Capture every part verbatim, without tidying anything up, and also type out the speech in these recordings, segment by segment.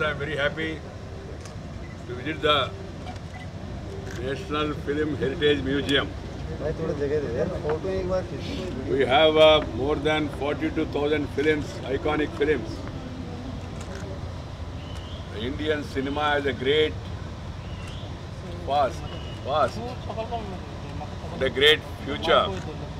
I am very happy to visit the National Film Heritage Museum. We have uh, more than forty-two thousand films, iconic films. The Indian cinema has a great past, past, and a great future.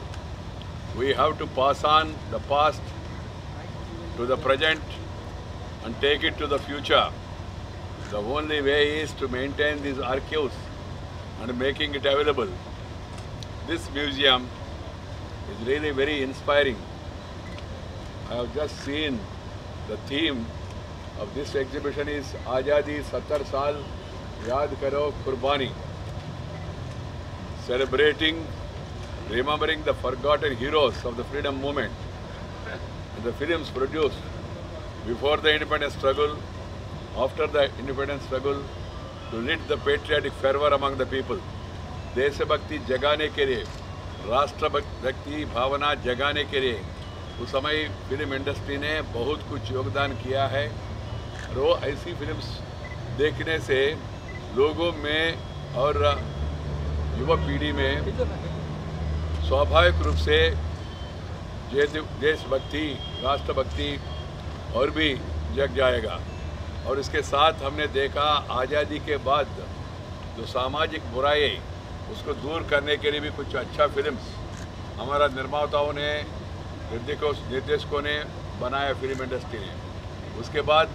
We have to pass on the past to the present and take it to the future. The only way is to maintain these archives and making it available. This museum is really very inspiring. I have just seen the theme of this exhibition is Azadi Sattar Saal Yaad Karo Qurbani, celebrating, remembering the forgotten heroes of the freedom movement. And the films produced before the independence struggle, after the independence struggle, to lit the patriotic fervor among the people. देशभक्ति जगाने के लिए, राष्ट्रभक्ति भावना जगाने के लिए उस समय फिल्म इंडस्ट्री ने बहुत कुछ योगदान किया है। और वो ऐसी फिल्म्स देखने से लोगों में और युवा पीढ़ी में स्वाभाविक रूप से देशभक्ति, राष्ट्रभक्ति और भी जग जाएगा। और इसके साथ हमने देखा आज़ादी के बाद जो सामाजिक बुराई उसको दूर करने के लिए भी कुछ अच्छा फिल्म्स हमारा निर्माताओं ने, निर्देशकों निर्देशकों ने बनाया फिल्म इंडस्ट्री ने। उसके बाद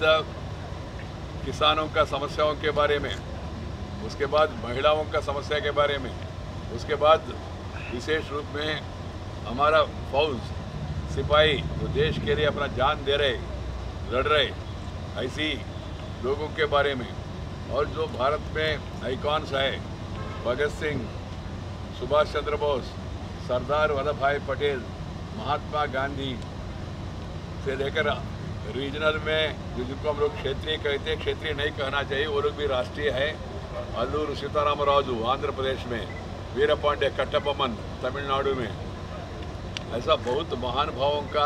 किसानों का समस्याओं के बारे में, उसके बाद महिलाओं का समस्या के बारे में, उसके बाद विशेष रूप में हमारा फौज, सिपाही जो देश के लिए अपना जान दे रहे, लड़ रहे, ऐसी लोगों के बारे में। और जो भारत में आइकॉन्स है, भगत सिंह, सुभाष चंद्र बोस, सरदार वल्लभ भाई पटेल, महात्मा गांधी से लेकर रीजनल में जो जिनको हम लोग क्षेत्रीय कहते हैं, क्षेत्रीय नहीं कहना चाहिए, वो लोग भी राष्ट्रीय है। अल्लूर सीताराम राजू आंध्र प्रदेश में, वीरपांडे कट्टबोम्मन तमिलनाडु में, ऐसा बहुत महान भावों का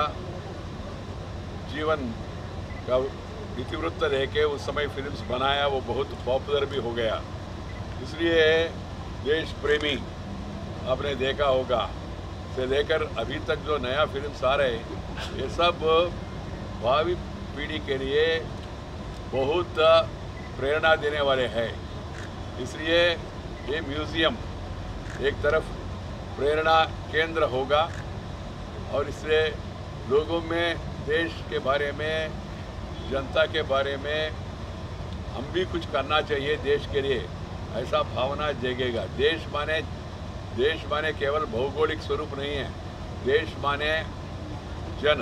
जीवन का इतिवृत्त लेके उस समय फिल्म्स बनाया, वो बहुत पॉपुलर भी हो गया। इसलिए देश प्रेमी आपने देखा होगा से लेकर अभी तक जो नया फिल्म्स आ रहे, ये सब भावी पीढ़ी के लिए बहुत प्रेरणा देने वाले हैं। इसलिए ये म्यूज़ियम एक तरफ प्रेरणा केंद्र होगा और इससे लोगों में देश के बारे में, जनता के बारे में हम भी कुछ करना चाहिए देश के लिए, ऐसा भावना जगेगा। देश माने देश माने केवल भौगोलिक स्वरूप नहीं है, देश माने जन,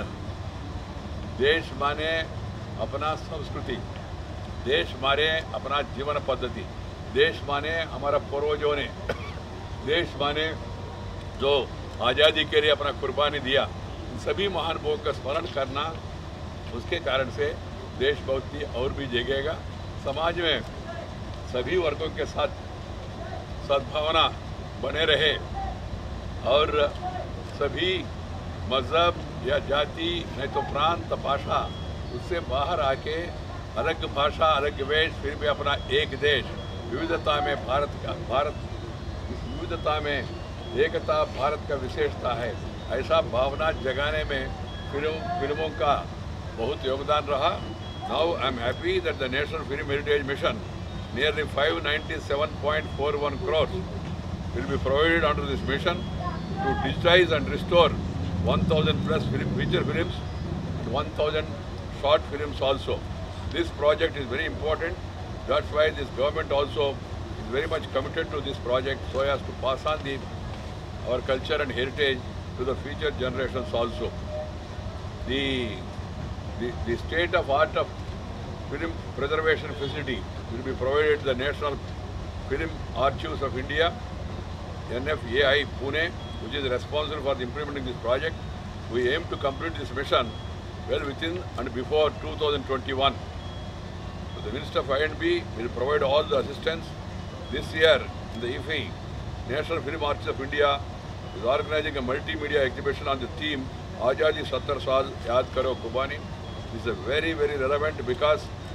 देश माने अपना संस्कृति, देश माने अपना जीवन पद्धति, देश माने हमारा पूर्वजों ने, देश माने जो आज़ादी के लिए अपना कुर्बानी दिया, इन सभी महान लोगों का स्मरण करना, उसके कारण से देशभक्ति और भी जगेगा। समाज में सभी वर्गों के साथ सद्भावना बने रहे और सभी मज़हब या जाति नहीं तो प्रांत भाषा उससे बाहर आके अलग भाषा, अलग वेश, फिर भी अपना एक देश, विविधता में भारत का भारत विविधता में एकता भारत का विशेषता है, ऐसा भावना जगाने में फिल्म फिल्मों का बहुत योगदान रहा। Now I am happy that the National Film Heritage Mission, nearly five hundred ninety-seven point four one crores, will be provided under this mission to digitize and restore one thousand plus film, feature films and one thousand short films also. This project is very important. That's why this government also is very much committed to this project so as to pass on the, our culture and heritage to the future generations also. The The, the state-of-art of film preservation facility will be provided to the National Film Archives of India, N F A I Pune, which is responsible for implementing this project. We aim to complete this mission well within and before two thousand twenty-one. So the Minister of I and B will provide all the assistance. This year, in the I F I, National Film Archives of India is organizing a multimedia exhibition on the theme Azadi Sattar Saal Yaad Karo Qurbani. This is very, very relevant because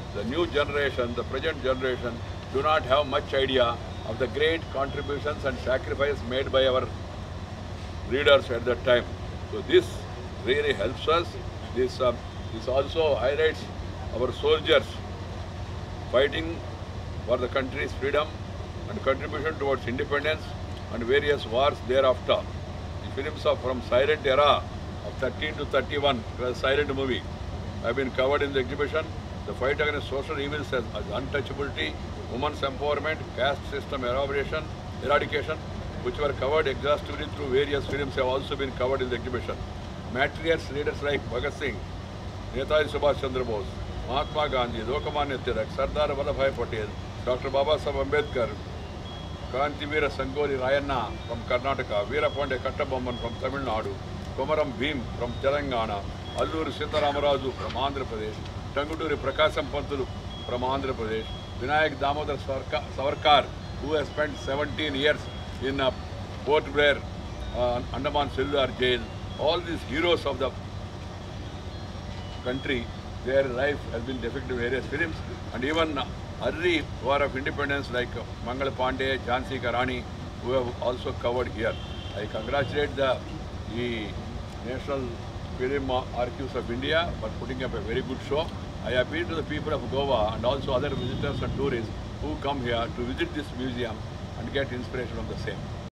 the new generation, the present generation, do not have much idea of the great contributions and sacrifice made by our leaders at that time. So this really helps us. This, uh, this also highlights our soldiers fighting for the country's freedom and contribution towards independence and various wars thereafter. The films are from silent era of thirteen to thirty-one, it was a silent movie, have been covered in the exhibition. The fight against social evils as, as untouchability, women's empowerment, caste system eradication, eradication, which were covered exhaustively through various films, have also been covered in the exhibition. Matriarchs leaders like Bhagat Singh, Netaji Subhash Chandra Bose, Mahatma Gandhi, Lokmanya Tilak, Sardar Vallabhbhai Patel, Doctor Baba Saheb Ambedkar, Kantivira Sangoli Rayanna from Karnataka, Veerapandiya Kattabomman from Tamil Nadu, Komaram Bhim from Telangana, Alluri Sitaramarazu from Andhra Pradesh, Tanguturi Prakasam Pantulu from Andhra Pradesh, Vinayak Damodar Savarkar, who has spent seventeen years in uh, Port Blair, uh, Andaman Cellular Jail. All these heroes of the country, their life has been depicted in various films, and even uh, early war of independence like uh, Mangal Pandey, Jhansi Ki Rani, who have also covered here. I congratulate the, the National Film Archives of India for putting up a very good show. I appeal to the people of Goa and also other visitors and tourists who come here to visit this museum and get inspiration from the same.